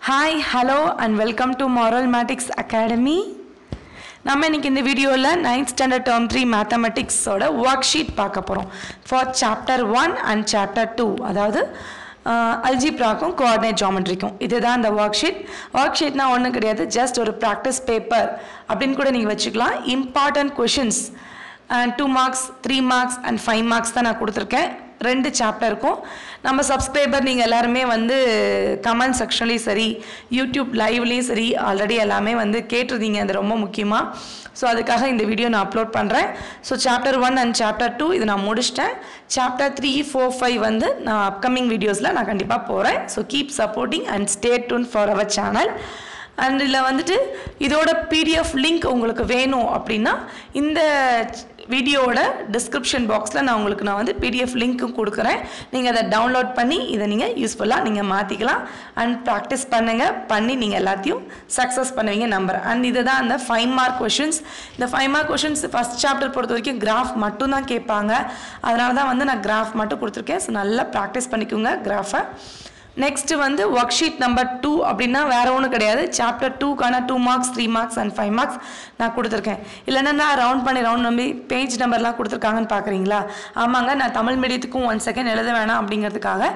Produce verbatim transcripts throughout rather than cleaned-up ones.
Hi, hello and welcome to Moral Mathematics Academy. நம்ம இன்னைக்கு இந்த வீடியோல ninth standard term three mathematics ஓட worksheet பார்க்க போறோம் for chapter one and chapter two. அதாவது அல்ஜிப்ராக்கும் கோஆர்டினேட் ஜியோமெட்ரிக்கும் இதுதான் அந்த worksheet. worksheetனா ஒண்ணும் கிடையாது, just ஒரு practice paper அப்படினு கூட நீங்க வச்சுக்கலாம். important questions and two marks, three marks and five marks தான் நான் கொடுத்திருக்கேன். ரெண்டு சாப்டர் இருக்கும். நம்ம சப்ஸ்கிரைபர் நீங்கள் எல்லாருமே வந்து கமெண்ட் செக்ஷன்லேயும் சரி யூடியூப் லைவ்லேயும் சரி ஆல்ரெடி எல்லாமே வந்து கேட்டிருந்தீங்க, அது ரொம்ப முக்கியமாக. ஸோ அதுக்காக இந்த வீடியோ நான் அப்லோட் பண்ணுறேன். So chapter one and chapter two இது நான் முடிச்சிட்டேன். சாப்டர் த்ரீ ஃபோர் ஃபைவ் வந்து நான் அப்கமிங் வீடியோஸில் நான் கண்டிப்பாக போகிறேன். So keep supporting and stay tune for our channel. And இதில் வந்துட்டு இதோட பிடிஎஃப் லிங்க் உங்களுக்கு வேணும் அப்படின்னா இந்த வீடியோவோட டிஸ்கிரிப்ஷன் பாக்ஸில் நான் உங்களுக்கு நான் வந்து பிடிஎஃப் லிங்க்கும் கொடுக்குறேன். நீங்கள் அதை டவுன்லோட் பண்ணி இதை நீங்கள் யூஸ்ஃபுல்லாக நீங்கள் மாற்றிக்கலாம் அண்ட் ப்ராக்டிஸ் பண்ணுங்கள். பண்ணி நீங்கள் எல்லாத்தையும் சக்ஸஸ் பண்ணுவீங்க நம்புறேன். அண்ட் இது தான் அந்த ஃபைவ் மார்க் கொஷின்ஸ். இந்த five mark questions first chapter பொறுத்த வரைக்கும் கிராஃப் மட்டும் தான் கேட்பாங்க. அதனால தான் வந்து நான் கிராஃப் மட்டும் கொடுத்துருக்கேன். ஸோ நல்லா ப்ராக்டிஸ் பண்ணிக்கோங்க கிராஃபை. நெக்ஸ்ட்டு வந்து ஒர்க் ஷீட் நம்பர் டூ அப்படின்னா வேறு ஒன்றும் கிடையாது. சாப்டர் டூக்கான two marks three marks and five marks நான் கொடுத்துருக்கேன். இல்லைன்னா நான் ரவுண்ட் பண்ணி ரவுண்ட் நம்பி பேஜ் நம்பர்லாம் கொடுத்துருக்காங்கன்னு பார்க்குறீங்களா? ஆமாங்க, நான் தமிழ் மீடியத்துக்கும் ஒன் செகண்ட் எழுத வேணாம் அப்படிங்கிறதுக்காக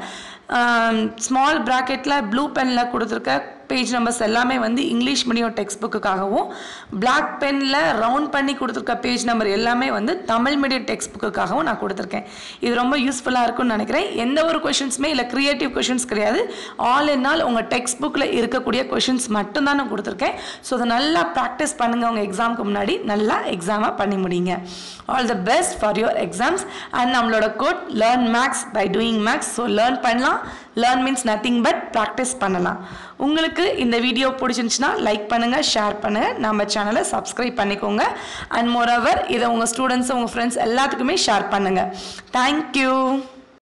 ஸ்மால் ப்ராக்கெட்டில் ப்ளூ பெனில் கொடுத்துருக்க பேஜ் நம்பர்ஸ் எல்லாமே வந்து இங்கிலீஷ் மீடியம் டெக்ஸ்ட் புக்குக்காகவும், பிளாக் பெனில் ரவுண்ட் பண்ணி கொடுத்துருக்க பேஜ் நம்பர் எல்லாமே வந்து தமிழ் மீடியம் டெக்ஸ்ட் புக்குக்காகவும் நான் கொடுத்துருக்கேன். இது ரொம்ப யூஸ்ஃபுல்லாக இருக்கும்னு நினைக்கிறேன். எந்த ஒரு கொஷின்ஸுமே இல்லை க்ரியேட்டிவ் கொஷின்ஸ் கிடையாது. ஆல் இன் ஆல் உங்கள் டெக்ஸ்ட் புக்கில் இருக்கக்கூடிய கொஷின்ஸ் மட்டும்தான் நான் கொடுத்துருக்கேன். ஸோ அதை நல்லா ப்ராக்டிஸ் பண்ணுங்கள். உங்கள் எக்ஸாமுக்கு முன்னாடி நல்லா எக்ஸாமாக பண்ணி முடியுங்க. All the best for your exams. And நம்மளோட quote learn maths by doing maths. So learn பண்ணலாம். Learn means nothing but practice பண்ணலாம். உங்களுக்கு இந்த வீடியோ பிடிச்சிருந்துச்சுன்னா லைக் பண்ணுங்கள், ஷேர் பண்ணுங்கள், நம்ம சேனலை சப்ஸ்கிரைப் பண்ணிக்கோங்க. அண்ட் மோரோவர் இதை உங்கள் ஸ்டூடெண்ட்ஸ் உங்கள் ஃப்ரெண்ட்ஸ் எல்லாத்துக்குமே ஷேர் பண்ணுங்கள். தேங்க்யூ.